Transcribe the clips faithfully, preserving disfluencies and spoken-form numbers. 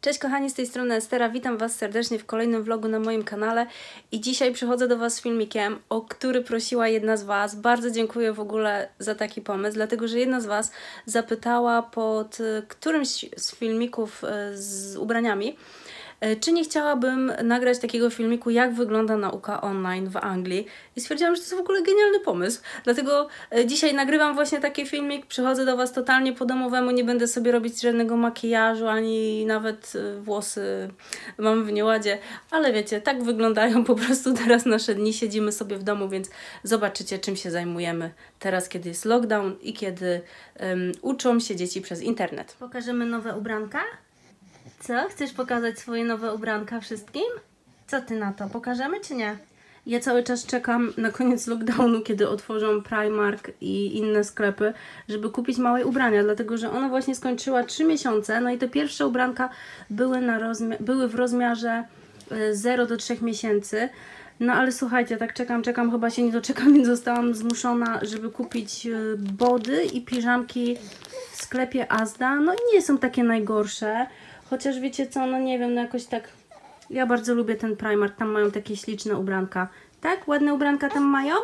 Cześć kochani, z tej strony Estera, witam Was serdecznie w kolejnym vlogu na moim kanale i dzisiaj przychodzę do Was z filmikiem, o który prosiła jedna z Was. Bardzo dziękuję w ogóle za taki pomysł, dlatego że jedna z Was zapytała pod którymś z filmików z ubraniami, czy nie chciałabym nagrać takiego filmiku, jak wygląda nauka online w Anglii. I stwierdziłam, że to jest w ogóle genialny pomysł. Dlatego dzisiaj nagrywam właśnie taki filmik, przychodzę do Was totalnie po domowemu, nie będę sobie robić żadnego makijażu, ani nawet włosy mam w nieładzie. Ale wiecie, tak wyglądają po prostu teraz nasze dni, siedzimy sobie w domu, więc zobaczycie, czym się zajmujemy teraz, kiedy jest lockdown i kiedy um, uczą się dzieci przez internet. Pokażemy nowe ubranka? Co? Chcesz pokazać swoje nowe ubranka wszystkim? Co ty na to? Pokażemy czy nie? Ja cały czas czekam na koniec lockdownu, kiedy otworzą Primark i inne sklepy, żeby kupić małe ubrania, dlatego że ona właśnie skończyła trzy miesiące, no i te pierwsze ubranka były, na rozmi- były w rozmiarze zero do trzech miesięcy. No ale słuchajcie, tak czekam, czekam, chyba się nie doczekam, więc zostałam zmuszona, żeby kupić body i piżamki w sklepie Asda. No i nie są takie najgorsze. Chociaż wiecie co, no nie wiem, no jakoś tak... Ja bardzo lubię ten Primark, tam mają takie śliczne ubranka. Tak? Ładne ubranka tam mają?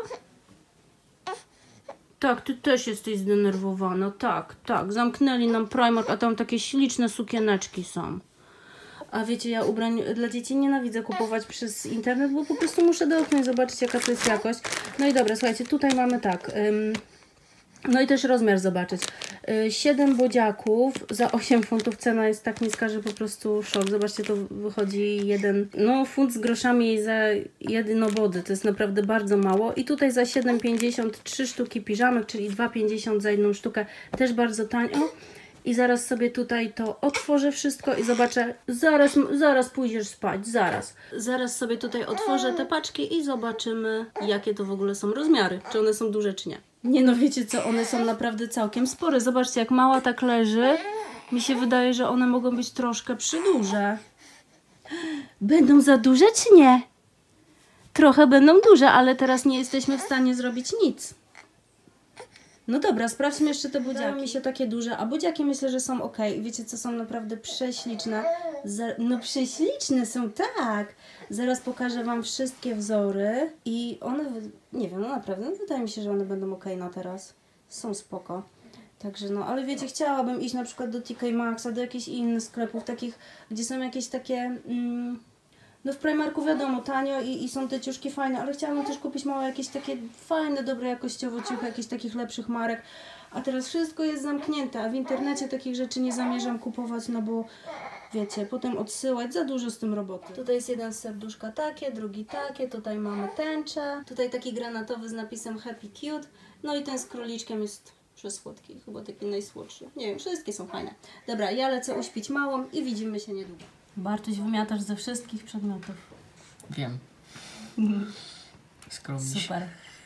Tak, ty też jesteś zdenerwowana. Tak, tak. Zamknęli nam Primark, a tam takie śliczne sukieneczki są. A wiecie, ja ubrań dla dzieci nienawidzę kupować przez internet, bo po prostu muszę dotknąć, zobaczyć jaka to jest jakość. No i dobra, słuchajcie, tutaj mamy tak... Ym, No i też rozmiar zobaczyć. siedem bodziaków za osiem funtów. Cena jest tak niska, że po prostu szok. Zobaczcie, to wychodzi jeden, no funt z groszami za jedno body. To jest naprawdę bardzo mało. I tutaj za siedem pięćdziesiąt trzy sztuki piżamek, czyli dwa pięćdziesiąt za jedną sztukę. Też bardzo tanio. I zaraz sobie tutaj to otworzę wszystko i zobaczę, zaraz, zaraz pójdziesz spać, zaraz. Zaraz sobie tutaj otworzę te paczki i zobaczymy, jakie to w ogóle są rozmiary. Czy one są duże, czy nie. Nie no, wiecie co, one są naprawdę całkiem spore. Zobaczcie, jak mała tak leży. Mi się wydaje, że one mogą być troszkę przyduże. Będą za duże, czy nie? Trochę będą duże, ale teraz nie jesteśmy w stanie zrobić nic. No dobra, sprawdźmy jeszcze te budziaki. Wydają mi się takie duże, a budziaki myślę, że są ok. Wiecie co, są naprawdę prześliczne. No prześliczne są, tak. Zaraz pokażę Wam wszystkie wzory i one, nie wiem, no naprawdę, no wydaje mi się, że one będą ok na teraz. Są spoko. Także no, ale wiecie, chciałabym iść na przykład do T K Maxxa, do jakichś innych sklepów, takich, gdzie są jakieś takie... Mm, no w Primarku wiadomo, tanio i, i są te ciuszki fajne, ale chciałabym też kupić małe jakieś takie fajne, dobre jakościowo ciuchy, jakichś takich lepszych marek. A teraz wszystko jest zamknięte, a w internecie takich rzeczy nie zamierzam kupować, no bo wiecie, potem odsyłać, za dużo z tym roboty. Tutaj jest jeden z serduszka takie, drugi takie, tutaj mamy tęczę, tutaj taki granatowy z napisem Happy Cute, no i ten z króliczkiem jest przesłodki, chyba taki najsłodszy. Nie wiem, wszystkie są fajne. Dobra, ja lecę uśpić małą i widzimy się niedługo. Bartuś, wymiatasz ze wszystkich przedmiotów. Wiem. Skromnie. Super.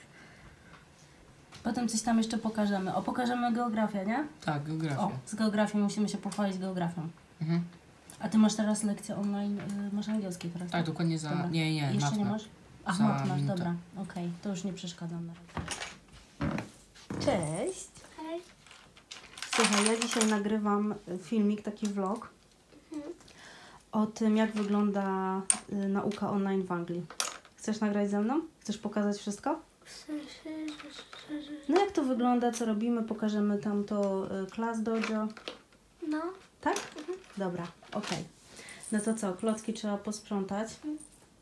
Potem coś tam jeszcze pokażemy. O, pokażemy geografię, nie? Tak, geografię. O, z geografią musimy się pochwalić geografią. Mhm. A ty masz teraz lekcję online, y, masz angielski teraz? Tak, dokładnie za... Dobra. Nie, nie, Jeszcze matmę. nie masz? Ach, Za matmę masz, minutę. dobra. Okej, okay, to już nie przeszkadzam na razie. Cześć. Hej. Słuchaj, ja dzisiaj nagrywam filmik, taki vlog mhm. o tym, jak wygląda y, nauka online w Anglii. Chcesz nagrać ze mną? Chcesz pokazać wszystko? W sensie, że, że, że... No jak to wygląda, co robimy, pokażemy tam to y, Class Dojo. No. Tak? Mhm. Dobra, okej. Okay. No to co, klocki trzeba posprzątać. Mhm.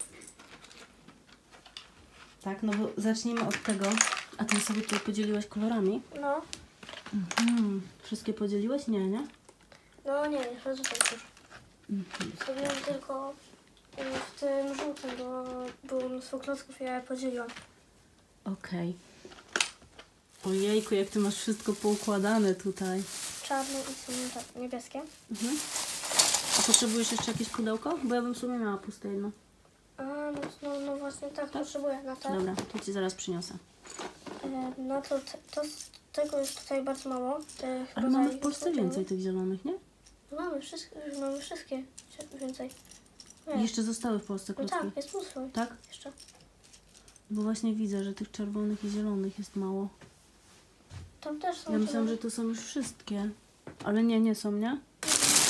Tak, no bo zacznijmy od tego. A ty sobie tutaj podzieliłaś kolorami? No. Mhm. Wszystkie podzieliłeś? Nie, nie? No nie, nie chodzę tak już. Mhm. Zrobiłem tylko w tym żółtym, bo było mnóstwo klocków i ja je podzieliłam. Okej. Okay. Ojejku, jak ty masz wszystko poukładane tutaj. Czarne i są niebieskie. Mhm. A potrzebujesz jeszcze jakieś pudełko? Bo ja bym w sumie miała puste jedno. A, no, no, no właśnie tak, tak? potrzebuję. No tak. Dobra, to ci zaraz przyniosę. E, no to, to z tego jest tutaj bardzo mało. E, Ale mamy w Polsce więcej tych zielonych, nie? No mamy wszystkie, mamy wszystkie więcej. Nie. I jeszcze zostały w Polsce no klocki. tak, jest mnóstwo. Tak? Jeszcze. Bo właśnie widzę, że tych czerwonych i zielonych jest mało. Tam też są. Ja myślałam, że to są już wszystkie. Ale nie, nie są, nie? To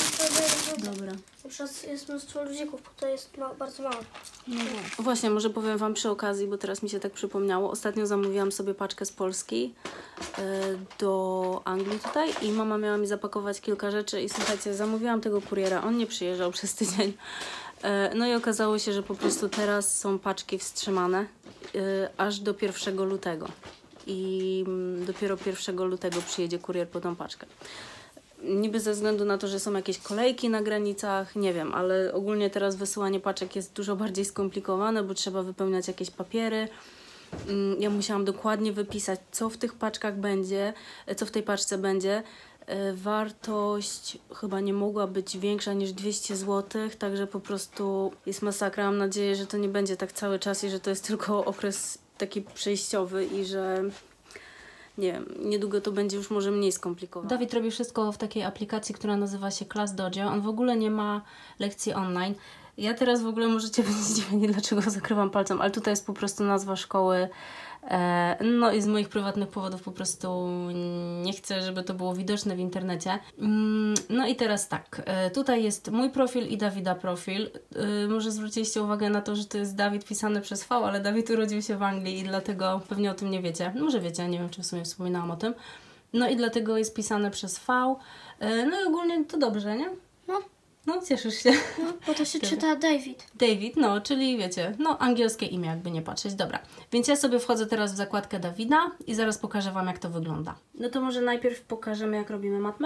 żółte. Dobra. Na przykład jest mnóstwo ludzików, tutaj jest ma bardzo mało. No właśnie. Właśnie, może powiem Wam przy okazji, bo teraz mi się tak przypomniało. Ostatnio zamówiłam sobie paczkę z Polski y, do Anglii tutaj i mama miała mi zapakować kilka rzeczy i słuchajcie, zamówiłam tego kuriera, on nie przyjeżdżał przez tydzień. Y, no i okazało się, że po prostu teraz są paczki wstrzymane y, aż do pierwszego lutego. I mm, dopiero pierwszego lutego przyjedzie kurier po tą paczkę. Niby ze względu na to, że są jakieś kolejki na granicach, nie wiem, ale ogólnie teraz wysyłanie paczek jest dużo bardziej skomplikowane, bo trzeba wypełniać jakieś papiery. Ja musiałam dokładnie wypisać, co w tych paczkach będzie, co w tej paczce będzie. Wartość chyba nie mogła być większa niż dwieście złotych, także po prostu jest masakra. Mam nadzieję, że to nie będzie tak cały czas i że to jest tylko okres taki przejściowy i że nie wiem, niedługo to będzie już może mniej skomplikowane. Dawid robi wszystko w takiej aplikacji, która nazywa się Class Dojo. On w ogóle nie ma lekcji online. Ja teraz w ogóle możecie być zdziwieni, dlaczego zakrywam palcem, ale tutaj jest po prostu nazwa szkoły. E, no i z moich prywatnych powodów po prostu nie chcę, żeby to było widoczne w internecie. Mm, no i teraz tak, e, tutaj jest mój profil i Dawida profil. E, może zwróciliście uwagę na to, że to jest Dawid pisany przez V, ale Dawid urodził się w Anglii i dlatego pewnie o tym nie wiecie. Może wiecie, nie wiem, czy w sumie wspominałam o tym. No i dlatego jest pisane przez V. E, no i ogólnie to dobrze, nie? No. No, cieszysz się. No, bo to się czyta David. David, no, czyli wiecie, no angielskie imię, jakby nie patrzeć. Dobra, więc ja sobie wchodzę teraz w zakładkę Dawida i zaraz pokażę Wam, jak to wygląda. No to może najpierw pokażemy, jak robimy matmę?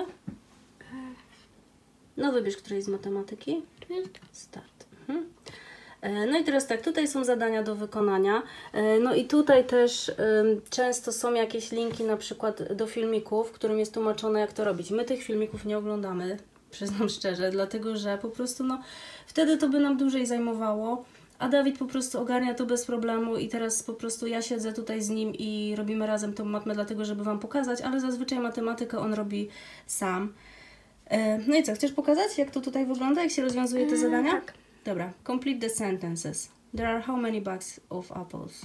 No wybierz którejś z matematyki. Start. Mhm. No i teraz tak, tutaj są zadania do wykonania. No i tutaj też um, często są jakieś linki na przykład do filmików, w którym jest tłumaczone, jak to robić. My tych filmików nie oglądamy, przyznam szczerze, dlatego że po prostu no wtedy to by nam dłużej zajmowało, a Dawid po prostu ogarnia to bez problemu i teraz po prostu ja siedzę tutaj z nim i robimy razem tą matmę, dlatego żeby Wam pokazać, ale zazwyczaj matematykę on robi sam. No i co, chcesz pokazać, jak to tutaj wygląda, jak się rozwiązuje te zadania? Tak. Dobra, complete the sentences. There are how many bags of apples?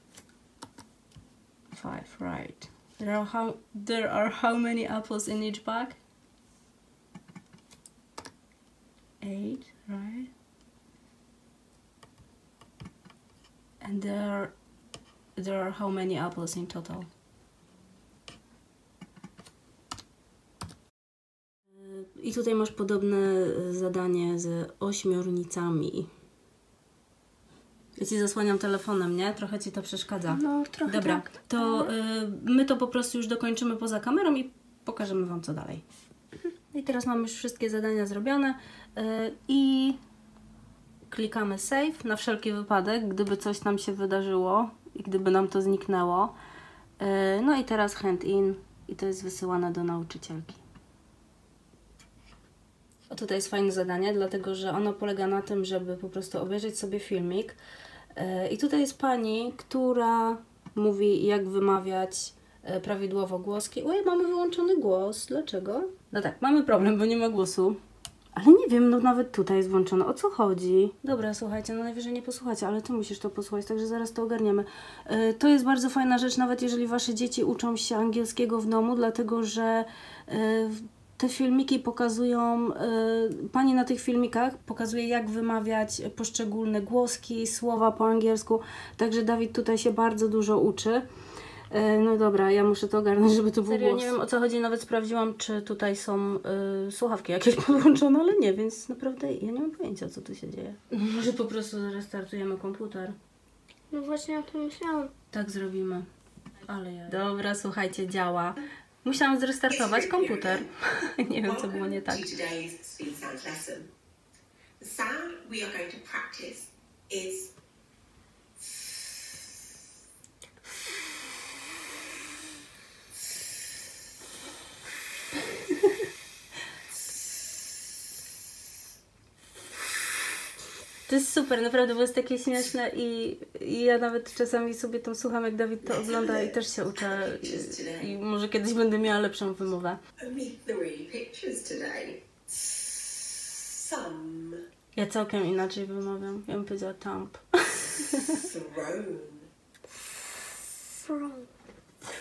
Five, right. There are how, there are how many apples in each bag? Eight, right? And there are, there are how many apples in total? I tutaj masz podobne zadanie z ośmiornicami. Ja Ci zasłaniam telefonem, nie? Trochę Ci to przeszkadza. No, trochę Dobra, tak. to y, my to po prostu już dokończymy poza kamerą i pokażemy Wam, co dalej. I teraz mamy już wszystkie zadania zrobione y, i klikamy save na wszelki wypadek, gdyby coś nam się wydarzyło i gdyby nam to zniknęło. Y, no i teraz hand in i to jest wysyłane do nauczycielki. O, tutaj jest fajne zadanie, dlatego że ono polega na tym, żeby po prostu obejrzeć sobie filmik. Yy, I tutaj jest pani, która mówi, jak wymawiać yy, prawidłowo głoski. Oj, mamy wyłączony głos. Dlaczego? No tak, mamy problem, bo nie ma głosu. Ale nie wiem, no nawet tutaj jest włączone. O co chodzi? Dobra, słuchajcie, no najwyżej nie posłuchacie, ale Ty musisz to posłuchać, także zaraz to ogarniemy. Yy, to jest bardzo fajna rzecz, nawet jeżeli Wasze dzieci uczą się angielskiego w domu, dlatego że yy, te filmiki pokazują, y, pani na tych filmikach pokazuje, jak wymawiać poszczególne głoski, słowa po angielsku, także Dawid tutaj się bardzo dużo uczy. Y, no dobra, ja muszę to ogarnąć, żeby to był Serio, głos. Nie wiem, o co chodzi, nawet sprawdziłam, czy tutaj są y, słuchawki jakieś podłączone, ale nie, więc naprawdę ja nie mam pojęcia, co tu się dzieje. Może po prostu zrestartujemy komputer. No właśnie o tym myślałam. Tak zrobimy. Ale ja... Dobra, słuchajcie, działa. Musiałam zrestartować komputer. Nie wiem, co było nie tak. To jest super, naprawdę, bo jest takie śmieszne i, i ja nawet czasami sobie tam słucham, jak Dawid to ogląda i też się uczę i, i może kiedyś będę miała lepszą wymowę. Ja całkiem inaczej wymawiam, ja bym powiedziała thumb. Throne.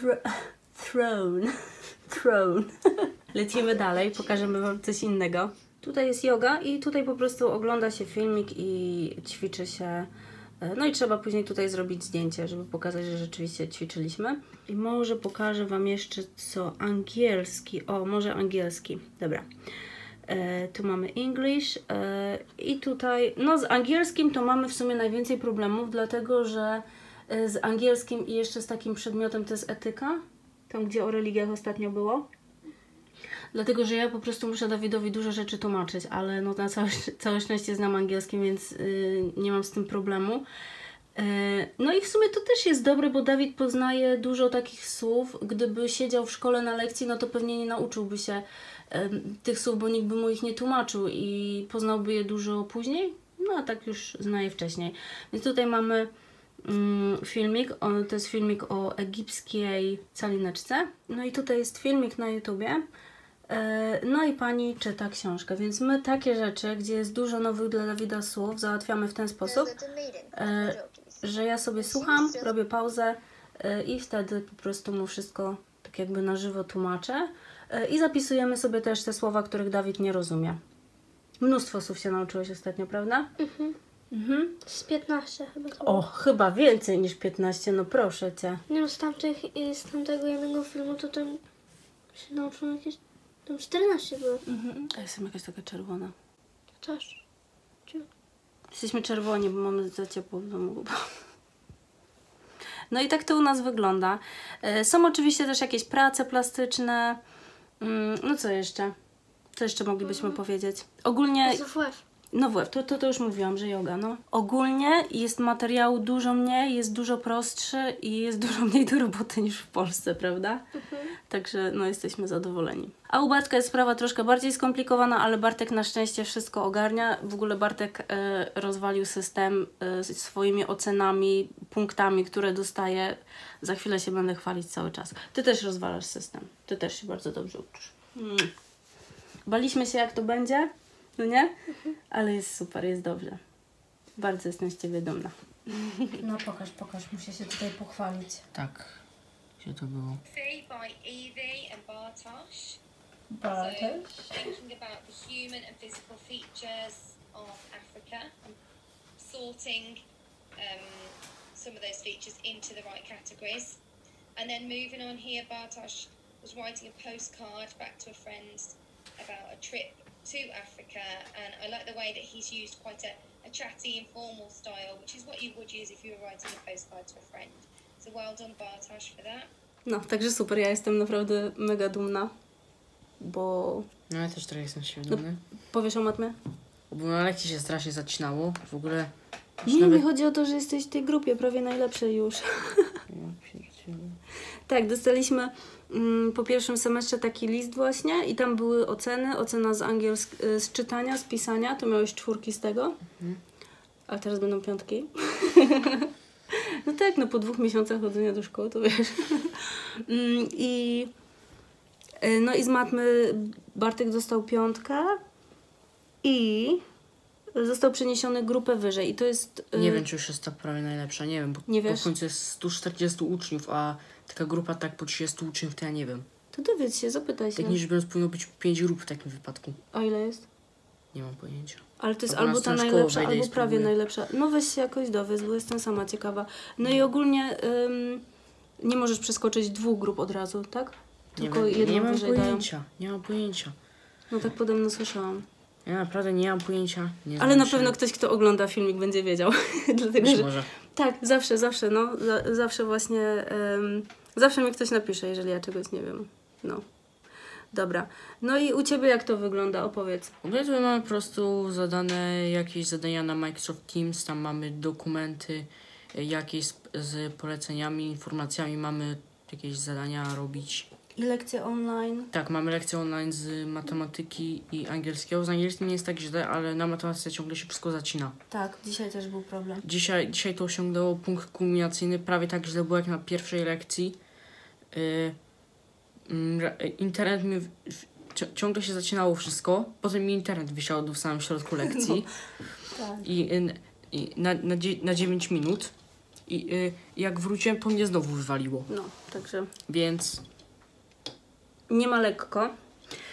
Throne. Throne. Lecimy dalej, pokażemy Wam coś innego. Tutaj jest yoga i tutaj po prostu ogląda się filmik i ćwiczy się. No i trzeba później tutaj zrobić zdjęcie, żeby pokazać, że rzeczywiście ćwiczyliśmy. I może pokażę Wam jeszcze co angielski. O, może angielski. Dobra. E, tu mamy English e, i tutaj, no z angielskim to mamy w sumie najwięcej problemów, dlatego że e, z angielskim i jeszcze z takim przedmiotem to jest etyka, tam gdzie o religiach ostatnio było. Dlatego, że ja po prostu muszę Dawidowi dużo rzeczy tłumaczyć, ale no na całe, całe szczęście znam angielski, więc yy, nie mam z tym problemu. Yy, no i w sumie to też jest dobre, bo Dawid poznaje dużo takich słów. Gdyby siedział w szkole na lekcji, no to pewnie nie nauczyłby się yy, tych słów, bo nikt by mu ich nie tłumaczył i poznałby je dużo później. No a tak już zna je wcześniej. Więc tutaj mamy yy, filmik, on, to jest filmik o egipskiej calineczce. No i tutaj jest filmik na YouTubie. No i pani czyta książkę, więc my takie rzeczy, gdzie jest dużo nowych dla Dawida słów, załatwiamy w ten sposób, że ja sobie słucham, robię pauzę i wtedy po prostu mu wszystko tak jakby na żywo tłumaczę i zapisujemy sobie też te słowa, których Dawid nie rozumie. Mnóstwo słów się nauczyłeś ostatnio, prawda? Mhm. Mhm. Z piętnaście chyba. To O, chyba więcej niż piętnaście, no proszę Cię. Nie no, z, tamtych, z tamtego jednego filmu to tam się nauczyłem jakieś... Tam czternaście było. Mhm. A jestem jakaś taka czerwona. Też. Jesteśmy czerwoni, bo mamy za ciepło w domu. No i tak to u nas wygląda. Są oczywiście też jakieś prace plastyczne. No co jeszcze? Co jeszcze moglibyśmy mhm. powiedzieć? Ogólnie... S W F. No W F, to, to, to już mówiłam, że yoga, no. Ogólnie jest materiału dużo mniej, jest dużo prostszy i jest dużo mniej do roboty niż w Polsce, prawda? Mhm. Także no jesteśmy zadowoleni. A u Bartka jest sprawa troszkę bardziej skomplikowana, ale Bartek na szczęście wszystko ogarnia. W ogóle Bartek e, rozwalił system e, swoimi ocenami, punktami, które dostaje. Za chwilę się będę chwalić cały czas. Ty też rozwalasz system. Ty też się bardzo dobrze uczysz. Mm. Baliśmy się, jak to będzie. No nie? Mhm. Ale jest super, jest dobrze. Bardzo jestem z Ciebie dumna. No pokaż, pokaż. Muszę się tutaj pochwalić. Tak. Gdzie to było? by Evie and Bartosz. Bartosz? So, thinking about the human and physical features of Africa and sorting um, some of those features into the right categories. And then moving on here, Bartosz was writing a postcard back to a friend about a trip to Africa, and I like the way that he's used quite a, a chatty, informal style, which is what you would use if you were writing a postcard to a friend. So well done, Bartosz, for that. No, także super, ja jestem naprawdę mega dumna, bo... No ja też trochę jestem się dumny. No, powiesz o matmie? Bo na lekcji się strasznie zacinało, w ogóle... Nie, nawet... mi chodzi o to, że jesteś w tej grupie prawie najlepszej już. Tak, dostaliśmy mm, po pierwszym semestrze taki list właśnie i tam były oceny, ocena z angielsk- z czytania, z pisania, to miałeś czwórki z tego, mhm. A teraz będą piątki. No tak, no po dwóch miesiącach chodzenia do szkoły, to wiesz. I no i z matmy Bartek dostał piątkę i został przeniesiony grupę wyżej i to jest... Nie wiem, czy już jest ta prawie najlepsza, nie wiem, bo, nie bo w końcu jest sto czterdzieści uczniów, a taka grupa tak po trzydziestu uczniów, to ja nie wiem. To dowiedz się, zapytaj się. Tak niż biorąc powinno być pięć grup w takim wypadku. A ile jest? Nie mam pojęcia. Ale to jest albo, albo ta najlepsza, albo prawie najlepsza. No weź się jakoś dowiedz, bo jestem sama ciekawa. No hmm. i ogólnie ym, nie możesz przeskoczyć dwóch grup od razu, tak? Tylko nie wiem, jedną nie mam wyżej pojęcia, dają. nie mam pojęcia. No tak podobno słyszałam. Ja naprawdę nie mam pojęcia. Nie Ale na się. Pewno ktoś, kto ogląda filmik, będzie wiedział. Dlatego, Być że... może. Tak, zawsze, zawsze, no. Z- zawsze właśnie... Um, zawsze mi ktoś napisze, jeżeli ja czegoś nie wiem. No. Dobra. No i u Ciebie jak to wygląda? Opowiedz. W ogóle tutaj mamy po prostu zadane jakieś zadania na Microsoft Teams. Tam mamy dokumenty jakieś z, z poleceniami, informacjami. Mamy jakieś zadania robić. I lekcje online? Tak, mamy lekcje online z matematyki i angielskiego. Z angielskim nie jest tak źle, ale na matematyce ciągle się wszystko zacina. Tak, dzisiaj też był problem. Dzisiaj, dzisiaj to osiągnęło punkt kulminacyjny. Prawie tak źle było jak na pierwszej lekcji. Yy, yy, internet mi... W, w, ciągle się zacinało wszystko. Potem mi internet wysiadł w samym środku lekcji. No, tak. I, yy, i na, na, na dziewięć minut. I yy, jak wróciłem, to mnie znowu wywaliło. No, także... Więc... Nie ma lekko.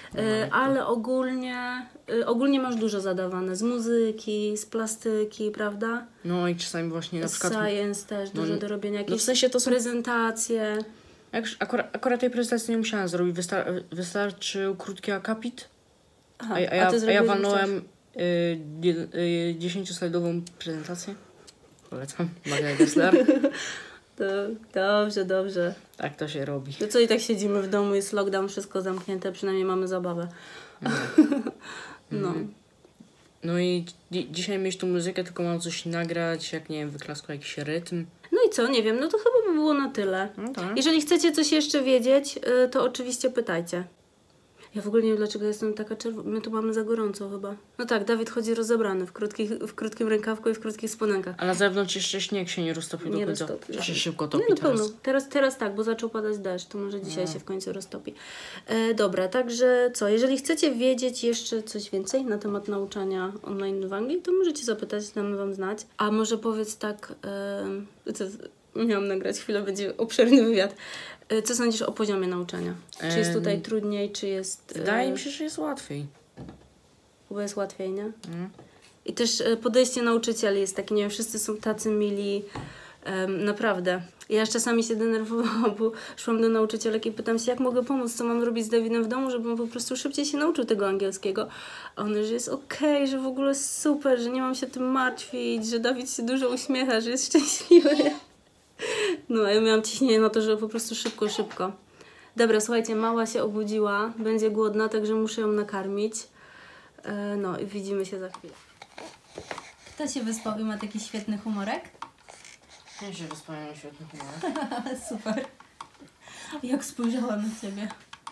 E, ale ogólnie, e, ogólnie masz dużo zadawane. Z muzyki, z plastyki, prawda? No i czasami właśnie na przykład... Science też no, dużo do robienia. Jakieś no w sensie to są... prezentacje. Jak, akurat, akurat tej prezentacji nie musiałam zrobić. Wystar- wystarczył krótki akapit. Aha, A, a, ja, ty a ja zrobiłeś walnąłem y, y, dziesięcioslajdową prezentację. Polecam. Magda Gessler. To, dobrze, dobrze. Tak to się robi. No co i tak siedzimy w domu, jest lockdown, wszystko zamknięte, przynajmniej mamy zabawę. No. No i dzi- dzisiaj mieć tą muzykę, tylko mam coś nagrać, jak nie wiem, wyklaskał jakiś rytm. No i co, nie wiem, no to chyba by było na tyle. No tak. Jeżeli chcecie coś jeszcze wiedzieć, y, to oczywiście pytajcie. Ja w ogóle nie wiem, dlaczego jestem taka czerwona. My tu mamy za gorąco chyba. No tak, Dawid chodzi rozebrany w, krótkich, w krótkim rękawku i w krótkich spodenkach. A na zewnątrz jeszcze śnieg się nie roztopił do Nie końca. roztopił. Czy się szybko Nie, topi no teraz? pełno. Teraz, teraz tak, bo zaczął padać deszcz, to może dzisiaj No. się w końcu roztopi. E, dobra, także co, jeżeli chcecie wiedzieć jeszcze coś więcej na temat nauczania online w Anglii, to możecie zapytać, damy Wam znać. A może powiedz tak, e, co, miałam nagrać chwilę, będzie obszerny wywiad. E, co sądzisz o poziomie nauczania? Czy jest tutaj Em, trudniej, czy jest... e, Wydaje mi się, że jest łatwiej. Chyba jest łatwiej, nie? Mm. I też e, podejście nauczycieli jest takie, nie wiem, wszyscy są tacy mili, em, naprawdę. Ja już czasami się denerwowałam, bo szłam do nauczycielek i pytam się, jak mogę pomóc, co mam robić z Dawidem w domu, żeby on po prostu szybciej się nauczył tego angielskiego. A one, że jest okej, że w ogóle super, że nie mam się tym martwić, że Dawid się dużo uśmiecha, że jest szczęśliwy. No, a ja miałam ciśnienie na to, żeby po prostu szybko, szybko. Dobra, słuchajcie, mała się obudziła, będzie głodna, także muszę ją nakarmić. E, no i widzimy się za chwilę. Kto się wyspał i ma taki świetny humorek? Ja się wyspałem świetny humor. Super. Jak spojrzałam na Ciebie.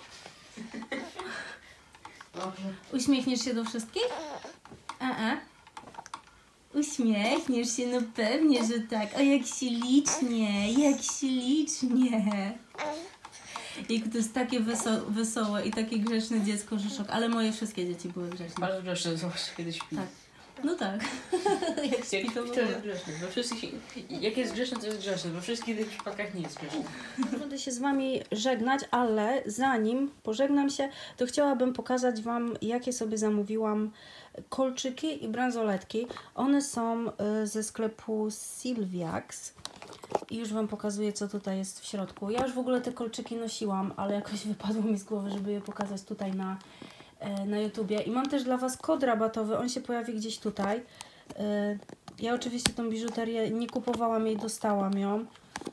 Dobrze. Uśmiechniesz się do wszystkich? A-a. Uśmiechniesz się, no pewnie, że tak. O, jak ślicznie, jak ślicznie. Jejku, to jest takie weso- wesołe i takie grzeczne dziecko, że szok. Ale moje wszystkie dzieci były grzeczne. Bardzo grzeczny, zobacz, kiedy śpi. Tak. No tak. Jak śpi, to w to ogóle. jest grzeczny. We wszystkich, jak jest grzeczny, to jest grzeczny. We wszystkich tych przypadkach nie jest grzeczny. Będę się z Wami żegnać, ale zanim pożegnam się, to chciałabym pokazać Wam, jakie sobie zamówiłam kolczyki i bransoletki. One są y, ze sklepu Sylviax. I już Wam pokazuję, co tutaj jest w środku. Ja już w ogóle te kolczyki nosiłam, ale jakoś wypadło mi z głowy, żeby je pokazać tutaj na, e, na YouTubie. I mam też dla Was kod rabatowy, on się pojawi gdzieś tutaj. E, ja oczywiście tą biżuterię nie kupowałam jej, dostałam ją.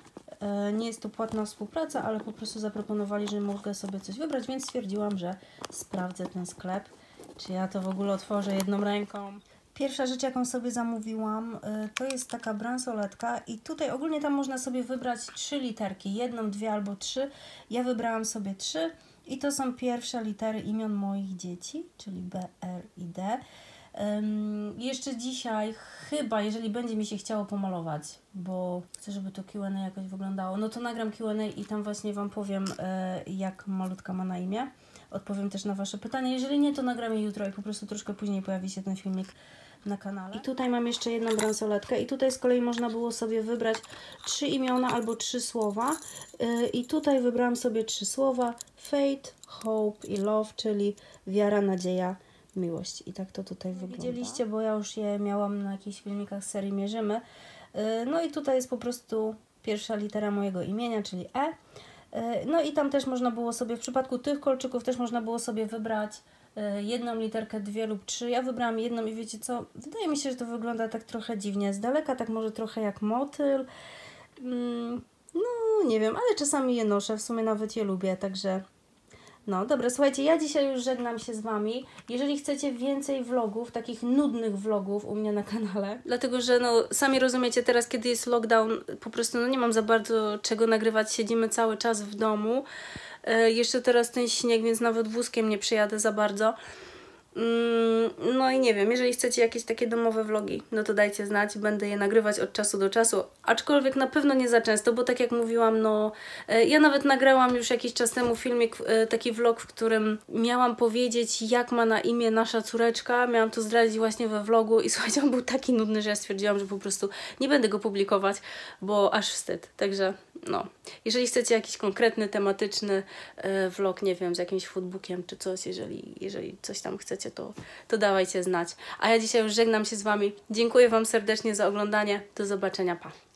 E, nie jest to płatna współpraca, ale po prostu zaproponowali, że mogę sobie coś wybrać, więc stwierdziłam, że sprawdzę ten sklep. Czy ja to w ogóle otworzę jedną ręką. Pierwsza rzecz, jaką sobie zamówiłam, y, to jest taka bransoletka i tutaj ogólnie tam można sobie wybrać trzy literki, jedną, dwie albo trzy. Ja wybrałam sobie trzy i to są pierwsze litery imion moich dzieci, czyli B, R i D. Ym, jeszcze dzisiaj chyba, jeżeli będzie mi się chciało pomalować, bo chcę, żeby to Q and A jakoś wyglądało, no to nagram Q and A i tam właśnie Wam powiem, y, jak malutka ma na imię. Odpowiem też na Wasze pytania. Jeżeli nie, to nagram je jutro i po prostu troszkę później pojawi się ten filmik na kanale. I tutaj mam jeszcze jedną bransoletkę i tutaj z kolei można było sobie wybrać trzy imiona albo trzy słowa. Yy, I tutaj wybrałam sobie trzy słowa: faith, hope i love, czyli wiara, nadzieja, miłość. I tak to tutaj wygląda. Widzieliście, bo ja już je miałam na jakichś filmikach z serii Mierzymy. Yy, no i tutaj jest po prostu pierwsza litera mojego imienia, czyli E. No i tam też można było sobie, w przypadku tych kolczyków też można było sobie wybrać jedną literkę, dwie lub trzy. Ja wybrałam jedną i wiecie co, wydaje mi się, że to wygląda tak trochę dziwnie. Z daleka tak może trochę jak motyl. No nie wiem, ale czasami je noszę, w sumie nawet je lubię, także... No dobra, słuchajcie, ja dzisiaj już żegnam się z Wami. Jeżeli chcecie więcej vlogów, takich nudnych vlogów u mnie na kanale, dlatego że no sami rozumiecie, teraz kiedy jest lockdown, po prostu no nie mam za bardzo czego nagrywać, siedzimy cały czas w domu. E, jeszcze teraz ten śnieg, więc nawet wózkiem nie przyjadę za bardzo. Mm, no i nie wiem, jeżeli chcecie jakieś takie domowe vlogi, no to dajcie znać, będę je nagrywać od czasu do czasu, aczkolwiek na pewno nie za często, bo tak jak mówiłam, no e, ja nawet nagrałam już jakiś czas temu filmik, e, taki vlog, w którym miałam powiedzieć, jak ma na imię nasza córeczka, miałam to zdradzić właśnie we vlogu i słuchajcie, on był taki nudny, że ja stwierdziłam, że po prostu nie będę go publikować, bo aż wstyd, także no, jeżeli chcecie jakiś konkretny, tematyczny e, vlog, nie wiem, z jakimś foodbookiem czy coś, jeżeli, jeżeli coś tam chcecie, to, to dawajcie znać. A ja dzisiaj już żegnam się z Wami. Dziękuję Wam serdecznie za oglądanie. Do zobaczenia. Pa!